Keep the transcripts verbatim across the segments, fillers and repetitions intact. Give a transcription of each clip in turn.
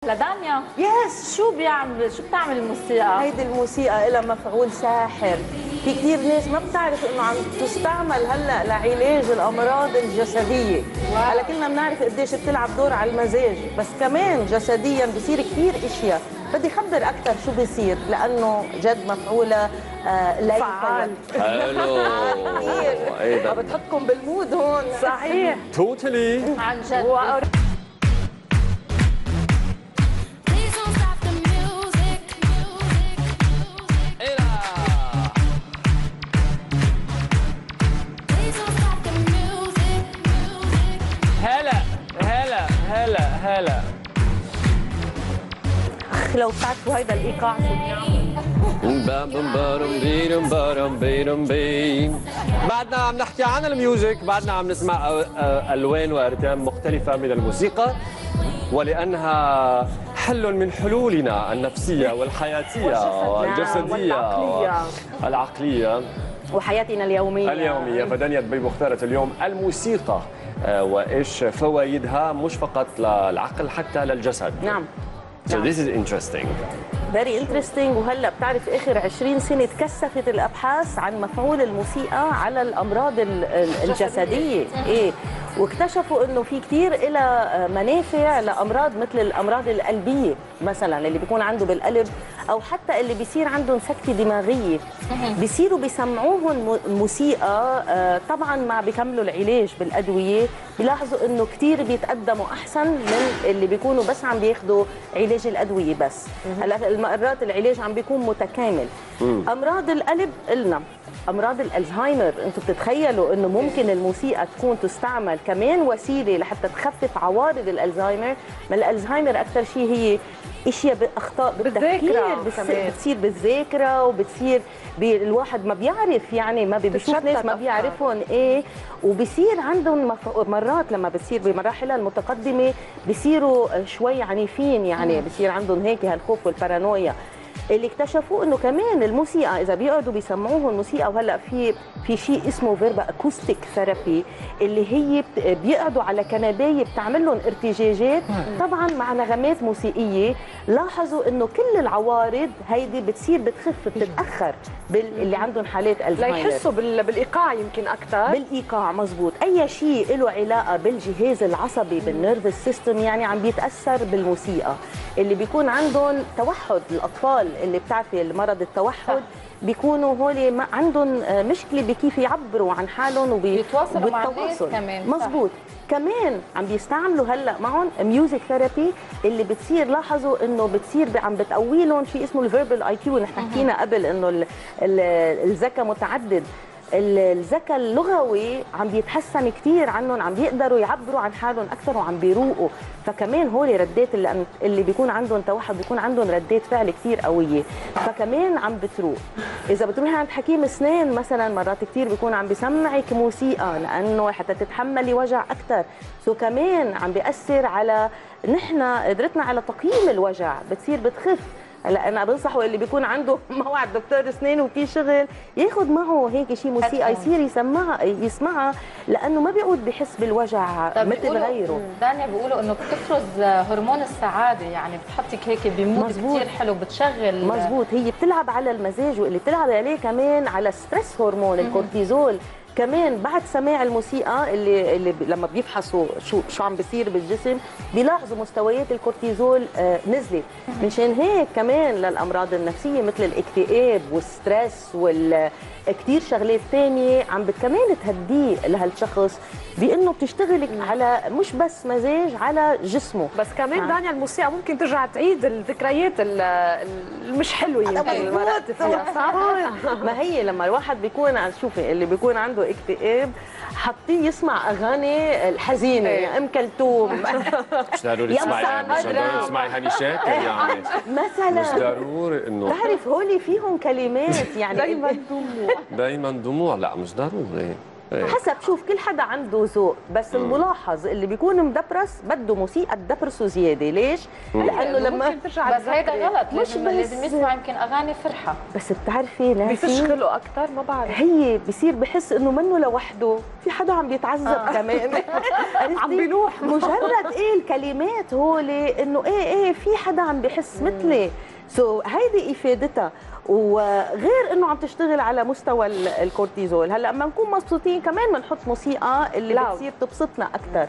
لدانيا يس. شو بيعمل شو بتعمل الموسيقى؟ هيدي الموسيقى لها مفعول ساحر. في كثير ناس ما بتعرف انه عم تستعمل هلا لعلاج الامراض الجسديه. هلا كلنا بنعرف قديش بتلعب دور على المزاج، بس كمان جسديا بصير كثير اشياء. بدي اخبر اكثر شو بيصير لانه جد مفعوله آه لا فعال. حلو. كثير. عم بتحطكم بالمود هون. صحيح. توتالي. عن جد. هلا هلا هلا هلا. اخ لو بتعرفوا هيدا الايقاع شو بيعمل. بعدنا عم نحكي عن الميوزك، بعدنا عم نسمع الوان وارتام مختلفه من الموسيقى، ولانها حل من حلولنا النفسيه والحياتيه والجسديه والعقليه العقليه وحياتنا اليوميه اليوميه. فدانيا دبيبو اختارت اليوم الموسيقى وايش فوائدها، مش فقط للعقل حتى للجسد. نعم. So this is interesting. Very interesting. وهلا بتعرف اخر عشرين سنه تكثفت الابحاث عن مفعول الموسيقى على الامراض الجسديه. ايه، واكتشفوا انه في كثير لها منافع لامراض مثل الامراض القلبيه مثلا، اللي بيكون عنده بالقلب او حتى اللي بيصير عندهم سكته دماغيه بيصيروا بيسمعوهم موسيقى. طبعا مع بيكملوا العلاج بالادويه بيلاحظوا انه كثير بيتقدموا احسن من اللي بيكونوا بس عم بياخذوا علاج الادويه بس. هلا مرات العلاج عم بيكون متكامل. امراض القلب قلنا، امراض الالزهايمر انتم بتتخيلوا انه ممكن الموسيقى تكون تستعمل كمان وسيله لحتى تخفف عوارض الالزهايمر؟ ما الالزهايمر اكثر شيء هي اشياء باخطاء بالتفكير بتصير بالذاكره، وبتصير الواحد ما بيعرف، يعني ما بيشوف ناس ما بيعرفهم. ايه، وبصير عندهم مرات لما بتصير بمراحلها المتقدمه بصيروا شوي عنيفين، يعني بصير عندهم هيك هالخوف والبارانويا. اللي اكتشفوا انه كمان الموسيقى اذا بيقعدوا بيسمعوهم الموسيقى، وهلا في في شيء اسمه فيربا اكوستيك ثيرابي، اللي هي بيقعدوا على كنبايه بتعمل لهم ارتجاجات طبعا مع نغمات موسيقيه. لاحظوا انه كل العوارض هيدي بتصير بتخف بتتاخر باللي عندهم حالات الزهايمر، ليحسوا بالايقاع يمكن اكثر. بالايقاع مزبوط. اي شيء له علاقه بالجهاز العصبي بالنيرفس سيستم يعني عم بيتاثر بالموسيقى. اللي بيكون عندهم توحد، الاطفال اللي بتعرفي مرض التوحد بيكونوا هول ما عندهم مشكله بكيف يعبروا عن حالهم وبيتواصلوا مع الناس كمان. مزبوط. كمان عم بيستعملوا هلا معهم ميوزك ثيرابي اللي بتصير، لاحظوا انه بتصير عم بتقوي لهم شيء اسمه الفيربال اي كيو. نحن حكينا قبل انه الذكاء متعدد، الذكاء اللغوي عم بيتحسن كثير عنهم، عم بيقدروا يعبروا عن حالهم اكثر وعم بيروقوا. فكمان هول ردات اللي, اللي بيكون عندهم توحد بيكون عندهم ردات فعل كثير قويه، فكمان عم بتروق. اذا بتروحي عند حكيم اسنان مثلا مرات كثير بيكون عم بيسمعك موسيقى لانه حتى تتحملي وجع اكثر. سو كمان عم بياثر على نحن قدرتنا على تقييم الوجع، بتصير بتخف. هلا انا بنصحه اللي بيكون عنده موعد دكتور اسنان وفي شغل ياخذ معه هيك شيء موسيقى يصير يسمعها يسمعها، لانه ما بيعود بحس بالوجع مثل غيره. دانيا بيقولوا انه بتفرز هرمون السعاده، يعني بتحطك هيك بمود كثير حلو، بتشغل. مزبوط. هي بتلعب على المزاج، واللي بتلعب عليه كمان على ستريس هرمون الكورتيزول. كمان بعد سماع الموسيقى اللي اللي لما بيفحصوا شو شو عم بيصير بالجسم بيلاحظوا مستويات الكورتيزول آه نزلت. مشان هيك كمان للامراض النفسيه مثل الاكتئاب والستريس وال كثير شغلات ثانيه عم كمان تهديه لهالشخص، بانه بتشتغلك على مش بس مزاج، على جسمه. بس كمان دانيا الموسيقى ممكن ترجع تعيد الذكريات المش حلوه يمكن مرات فيها، صح؟ ما هي لما الواحد بيكون شوفي اللي بيكون عنده اكتئاب حطيه يسمع اغاني الحزينه، يا ام كلثوم مش ضروري تسمعي مش ضروري تسمعي هاني شاكر يعني مثلا، مش ضروري انه تعرف هولي فيهم كلمات يعني دايما دموع دايما دموع. لا مش ضروري. حسب، شوف كل حدا عنده ذوق، بس الملاحظ اللي بيكون مدبرس بده موسيقى تدبرسه زياده. ليش؟ لانه لما بس هيدا غلط، مش لازم يسمع يمكن اغاني فرحه. بس بتعرفي ناس بيفشغلوا اكثر، ما بعرف، هي بصير بحس انه منه لوحده، في حدا عم بيتعذب آه. كمان عم بينوح مجرد ايه الكلمات هول انه ايه ايه في حدا عم بيحس مثلي. سو so, هيدي افادتها. وغير انه عم تشتغل على مستوى الكورتيزول. هلا لما نكون مبسوطين كمان بنحط موسيقى اللي لا. بتصير تبسطنا اكثر.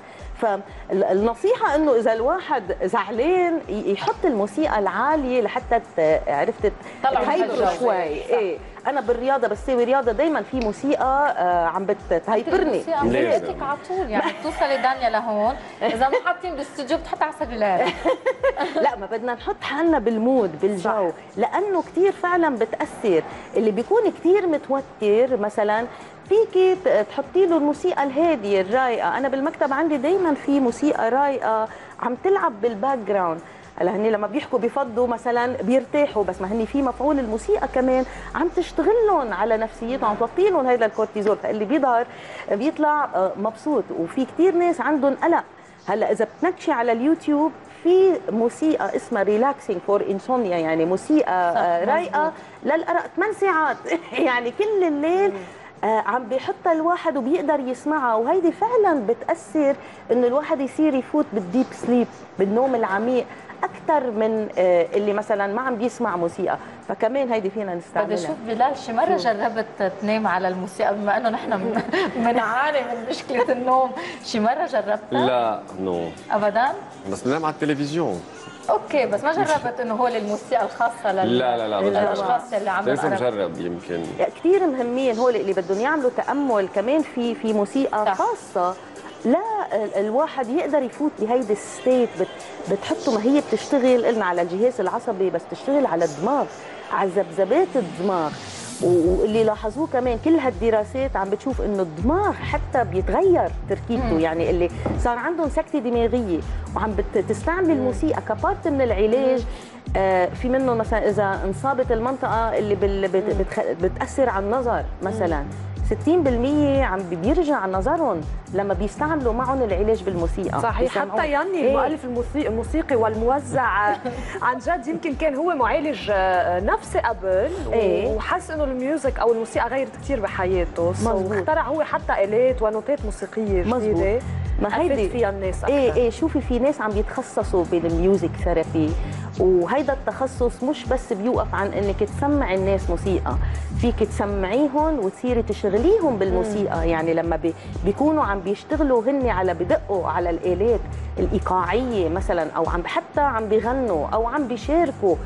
فالنصيحه انه اذا الواحد زعلان يحط الموسيقى العاليه لحتى عرفت تهيبره شوي. ايه انا بالرياضه بسوي رياضه دايما في موسيقى عم بتهيبرني. موسيقى على طول يعني بتوصلي دانيا لهون اذا مو حاطين بالاستوديو بتحط على سلولار. لا ما بدنا نحط حالنا بالمود بالجو، لانه كثير فعلا بتاثر. اللي بيكون كثير متوتر مثلا فيكي تحطي له الموسيقى الهاديه الرايقه. انا بالمكتب عندي دائما في موسيقى رايقه عم تلعب بالباك جراوند. هلا هني لما بيحكوا بفضوا مثلا بيرتاحوا، بس ما هني في مفعول الموسيقى كمان عم تشتغل لهم على نفسيتهم، عم توطي لهم هيدا الكورتيزول، فاللي بيظهر بيطلع مبسوط. وفي كثير ناس عندهم قلق. هلا اذا بتنكشي على اليوتيوب في موسيقى اسمها ريلاكسينج فور انسومنيا، يعني موسيقى رايقه للارق ثمان ساعات يعني كل الليل عم بيحطها الواحد وبيقدر يسمعها. وهيدي فعلا بتاثر انه الواحد يصير يفوت بالديب سليب، بالنوم العميق اكثر من اللي مثلا ما عم بيسمع موسيقى. فكمان هيدي فينا نستعملها. بدي اشوف بلال شي مره جربت تنام على الموسيقى، بما انه نحن بنعاني من مشكله النوم، شي مره جربتها؟ لا نو ابدا، بس بنام على التلفزيون. اوكي بس ما جربت انه هو الموسيقى الخاصه لل... لا لا لا للاشخاص اللي عم لازم نجرب. يمكن كثير مهمين هول اللي بدهم يعملوا تامل. كمان في في موسيقى صح. خاصه لا الواحد يقدر يفوت بهيدي الستيت. بتحطه، ما هي بتشتغل قلنا على الجهاز العصبي بس تشتغل على الدماغ، على ذبذبات الدماغ. واللي لاحظوه كمان كل هالدراسات عم بتشوف انه الدماغ حتى بيتغير تركيبته. يعني اللي صار عندهم سكته دماغيه وعم بتستعمل الموسيقى كبارت من العلاج. آه في منه مثلا اذا انصابت المنطقه اللي بتاثر على النظر مثلا ستين بالمية عم بيرجع نظرهم لما بيستعملوا معهم العلاج بالموسيقى. صحيح. حتى يعني إيه؟ المؤلف الموسيقى الموسيقي والموزع عن جد يمكن كان هو معالج نفسي قبل إيه؟ وحس انه الميوزك او الموسيقى غيرت كثير بحياته، واخترع هو حتى آلات ونوتات موسيقيه جديده ما هيدي فيها الناس أكثر. ايه ايه شوفي في ناس عم بيتخصصوا بالميوزك ثيرابي، وهيدا التخصص مش بس بيوقف عن انك تسمعي الناس موسيقى، فيك تسمعيهم وتصيري تشغليهم بالموسيقى. مم. يعني لما بي بيكونوا عم بيشتغلوا هن على بدقوا على الآلات الإيقاعية مثلا، او عم حتى عم بيغنوا او عم بيشاركوا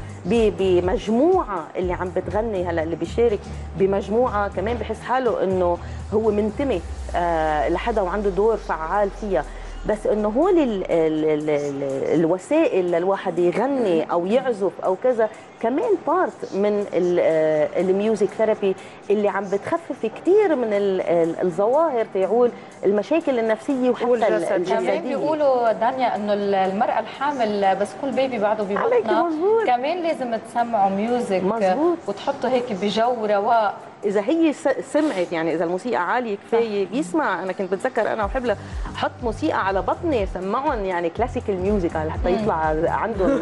بمجموعه اللي عم بتغني. هلا اللي بيشارك بمجموعه كمان بحس حاله انه هو منتمي آه لحدا وعنده دور فعال فيها. بس انه هول ال ال ال ال الوسائل للواحد يغني او يعزف او كذا كمان بارت من الميوزك ثيرابي اللي عم بتخفف كثير من الظواهر تيعول المشاكل النفسيه وحتى الجسديه. كمان بيقولوا دانيا انه المراه الحامل بس كل بيبي بعده ببطنها كمان لازم تسمعوا ميوزك مزبوط. وتحطوا هيك بجو رواق. اذا هي سمعت يعني اذا الموسيقى عاليه كفايه بيسمع. انا كنت بتذكر انا وحبلة احط موسيقى على بطني سمعهم يعني كلاسيكال ميوزك لحتى يطلع عندهم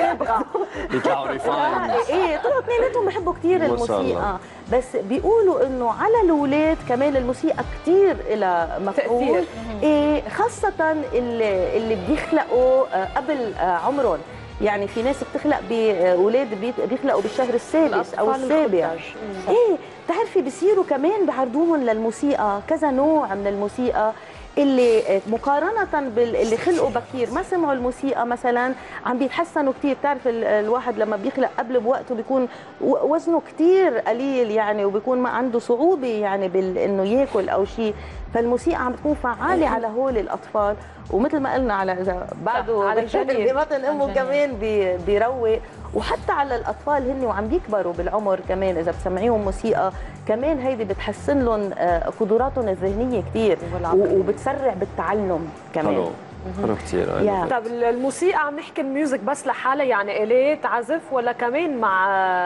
يطلعوا ريفاين. ايه طلعوا اثنيناتهم بحبوا كثير الموسيقى. بس بيقولوا انه على الاولاد كمان الموسيقى كثير لها مفعول. ايه خاصه اللي اللي بيخلقوا قبل عمرهم. يعني في ناس بتخلق باولاد بيخلقوا بالشهر السادس او السابع. ايه بتعرفي بصيروا كمان بعرضوهم للموسيقى كذا نوع من الموسيقى اللي مقارنه باللي خلقوا بكير ما سمعوا الموسيقى مثلا عم بيتحسنوا كثير. بتعرف الواحد لما بيخلق قبل بوقته بيكون وزنه كثير قليل يعني وبيكون ما عنده صعوبه يعني بانه ياكل او شيء. فالموسيقى عم بتكون فعاله على هول الاطفال. ومثل ما قلنا على اذا بعده على ببطن امه كمان بيروق. وحتى على الاطفال هن وعم بيكبروا بالعمر كمان اذا بتسمعيهم موسيقى كمان هيدي بتحسن لهم قدراتهم الذهنيه كثير وبتسرع بالتعلم كمان. حلو كثير. طب الموسيقى عم نحكي الميوزك بس لحالها، يعني آلات عزف ولا كمان مع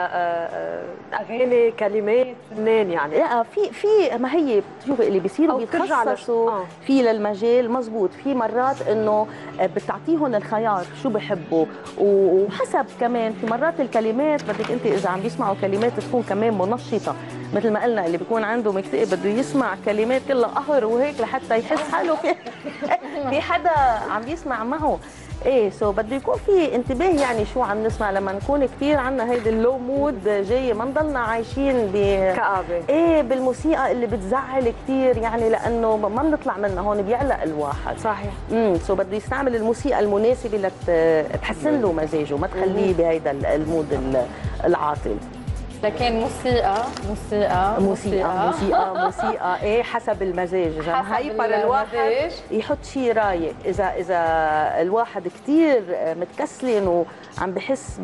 اغاني كلمات فنان يعني؟ لا في في ما هي بتشوفي اللي بيصيروا بيتخصصوا آه. في للمجال مزبوط. في مرات انه بتعطيهم الخيار شو بحبوا، وحسب كمان في مرات الكلمات بدك انت اذا عم بيسمعوا كلمات تكون كمان منشطه، مثل ما قلنا اللي بيكون عنده مكتئب بده يسمع كلمات كلها قهر وهيك لحتى يحس حاله في في حدا عم يسمع معه. ايه سو بده يكون في انتباه يعني شو عم نسمع لما نكون كثير عندنا هيدي اللو مود جايه، ما نضلنا عايشين ب كآبه ايه بالموسيقى اللي بتزعل كثير يعني، لانه ما بنطلع منها هون بيعلق الواحد. صحيح. امم سو بده يستعمل الموسيقى المناسبه لتحسن له مزاجه، ما تخليه بهيدا المود العاطل. لكن موسيقى موسيقى موسيقى موسيقى موسيقى ايه حسب المزاج. اذا هايبر الواحد يحط شيء رايق، اذا اذا الواحد كثير متكسلن وعم بحس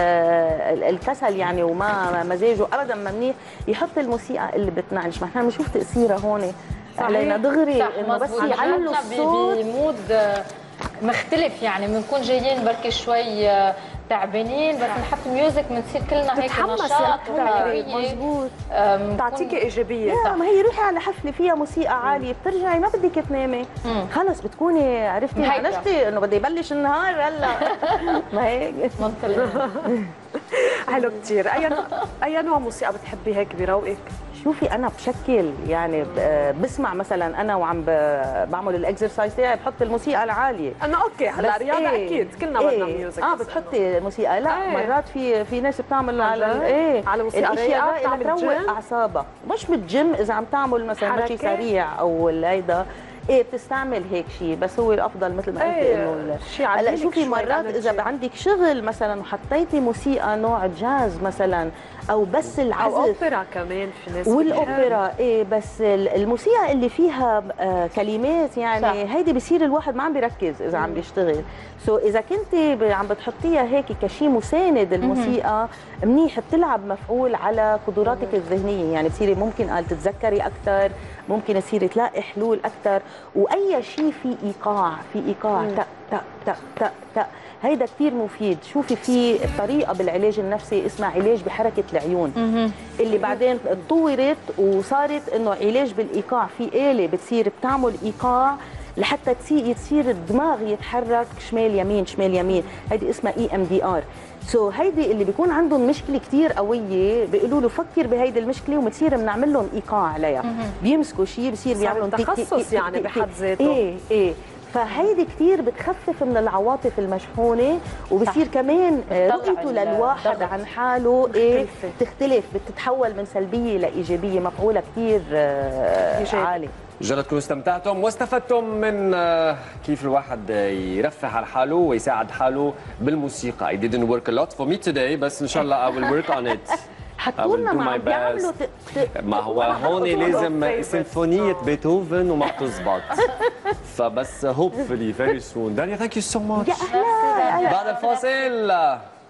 بالكسل يعني وما مزاجه ابدا ما منيح، يحط الموسيقى اللي بتنعنش. ما احنا بنشوف تاثيرها هون علينا دغري انه بس يعلوا الصوت بمود مختلف يعني. بنكون جايين بركي شوي تعبانين بس نحط ميوزك بنصير كلنا هيك نشاط وحيويه. مضبوط. بتعطيكي ايجابيه. لا ما هي روحي على حفله فيها موسيقى عاليه بترجعي ما بدك تنامي، خلص بتكوني عرفتي عرفتي انه بده يبلش النهار هلا. ما هيك منطقي. حلو كثير. اي اي نوع موسيقى بتحبي هيك بيروقك؟ شوفي انا بشكل يعني بسمع مثلا انا وعم بعمل الاكسرسايز تاعي بحط الموسيقى العاليه. انا اوكي هلا رياضه إيه؟ اكيد كلنا بدنا إيه؟ ميوزك. اه بتحطي موسيقى. لا إيه؟ مرات في في ناس بتعمل على ايه على موسيقى رايقه بتروق اعصابها، مش بالجيم اذا عم تعمل مثلا مشي سريع او هيدا ايه بتستعمل هيك شيء، بس هو الافضل مثل ما قلتي ايه انه هلا شوفي مرات اذا عندك شغل مثلا وحطيتي موسيقى نوع جاز مثلا او بس العزف او اوبرا كمان في ناس والاوبرا ايه، بس الموسيقى اللي فيها كلمات يعني صح. هيدي بصير الواحد ما عم بيركز اذا عم بيشتغل. سو اذا كنت عم بتحطيها هيك كشيء مساند الموسيقى منيح بتلعب مفعول على قدراتك الذهنيه، يعني بتصيري ممكن قال تتذكري اكثر، ممكن تصيري تلاقي حلول اكثر، واي شيء في ايقاع في ايقاع تق تق تق تق تق هيدا كثير مفيد. شوفي في طريقه بالعلاج النفسي اسمها علاج بحركه العيون اللي بعدين تطورت وصارت انه علاج بالايقاع. في آلة بتصير بتعمل ايقاع لحتى تصير الدماغ يتحرك شمال يمين شمال يمين، هيدي اسمها اي ام دي ار. سو هيدي اللي بيكون عندهم مشكله كثير قويه بيقولوا له فكر بهيدي المشكله وبتصير بنعمل لهم ايقاع عليها. بيمسكوا شيء بصير بيعملوا تخصص يعني بحد ذاته. ايه ايه فهيدي كثير بتخفف من العواطف المشحونه وبصير كمان رؤيته للواحد عن حاله ايه تختلف، بتتحول من سلبيه لايجابيه، مفعوله كثير عالي. جرى تكونوا استمتعتم واستفدتم من كيف الواحد يرفه على حاله ويساعد حاله بالموسيقى. I didn't work a lot for me today بس ان شاء الله I will work on it. حطوا لنا ما عم بيعملوا ما هو هون لازم سيمفونية بيتهوفن وما بتزبط. فبس hopefully very soon. دانيا thank you so much. يا أهلا. بعد الفاصل